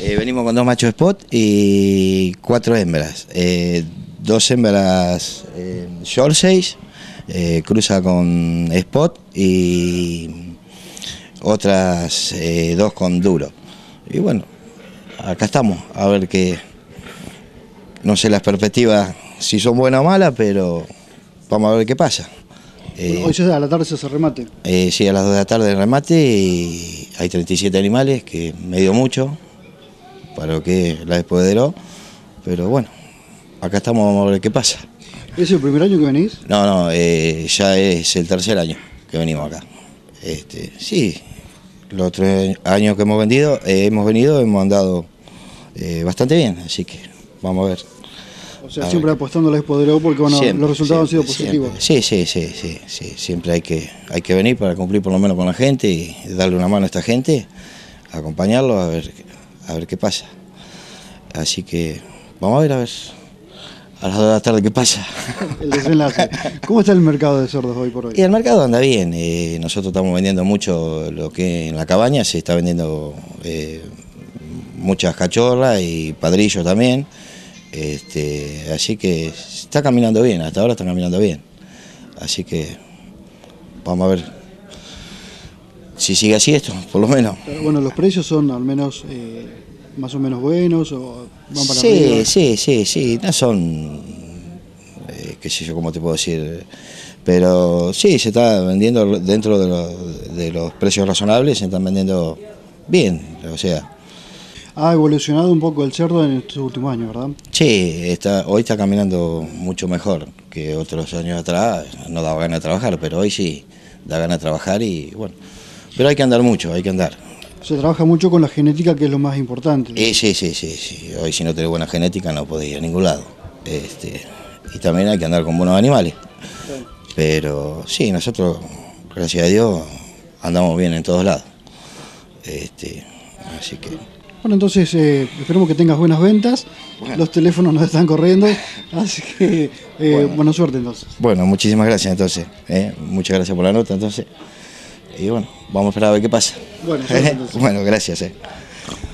Venimos con 2 machos spot y 4 hembras. 2 hembras short size, cruza con spot y otras 2 con duro. Y bueno, acá estamos, a ver qué, no sé las perspectivas si son buenas o malas, pero vamos a ver qué pasa. Hoy a la tarde se hace remate. Sí, a las 2 de la tarde el remate y hay 37 animales, que me dio mucho para lo que es la Despoderó, pero bueno, acá estamos, vamos a ver qué pasa. ¿Es el primer año que venís? No, ya es el tercer año que venimos acá. Sí, los 3 años que hemos venido, hemos andado bastante bien, así que vamos a ver. O sea, siempre apostando a la Despoderó porque bueno, siempre, los resultados han sido positivos. Sí, siempre hay que venir para cumplir por lo menos con la gente y darle una mano a esta gente, acompañarlo a ver qué pasa. Así que vamos a ver a las 2 de la tarde qué pasa. El desenlace. ¿Cómo está el mercado de cerdos hoy por hoy? Y el mercado anda bien, nosotros estamos vendiendo mucho lo que en la cabaña, se está vendiendo muchas cachorras y padrillos también. Así que está caminando bien, hasta ahora está caminando bien. Así que vamos a ver si sigue así esto, por lo menos. Pero bueno, los precios son al menos más o menos buenos o van para arriba. Sí, no son, qué sé yo, cómo te puedo decir, pero sí, se está vendiendo dentro de los precios razonables, se están vendiendo bien, o sea. Ha evolucionado un poco el cerdo en estos últimos años, ¿verdad? Sí, hoy está caminando mucho mejor que otros años atrás. No daba ganas de trabajar, pero hoy sí da ganas de trabajar y bueno. Pero hay que andar mucho, hay que andar. Se trabaja mucho con la genética, que es lo más importante. Sí. Hoy si no tenés buena genética no podés ir a ningún lado. Y también hay que andar con buenos animales. Sí. Pero sí, nosotros, gracias a Dios, andamos bien en todos lados. Así que... Bueno, entonces esperemos que tengas buenas ventas. Bueno. Los teléfonos nos están corriendo, así que buena suerte entonces. Bueno, muchísimas gracias entonces. Muchas gracias por la nota entonces. Y bueno, vamos a esperar a ver qué pasa. Bueno, suerte, entonces. Bueno, gracias.